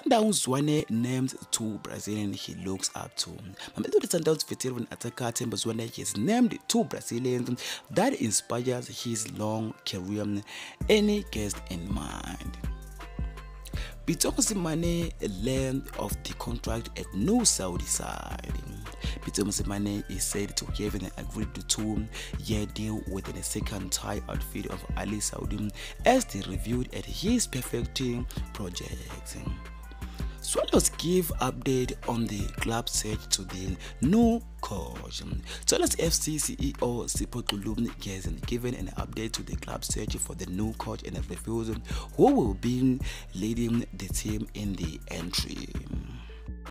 Zwane named 2 Brazilians he looks up to. Mamelodi Sundowns veteran attacker Themba Zwane has named 2 Brazilians that inspires his long career. Any guest in mind? Pitso Mosimane learned of the contract at no Saudi side. Pitso Mosimane is said to have agreed to 2-year deal with the second Thai outfit of Ali Saudi as they reviewed at his perfecting project. Swallows give update on the club search to the new coach. Swallows FC CEO Sipho Xulu has given an update to the club search for the new coach and reveals who will be leading the team in the interim.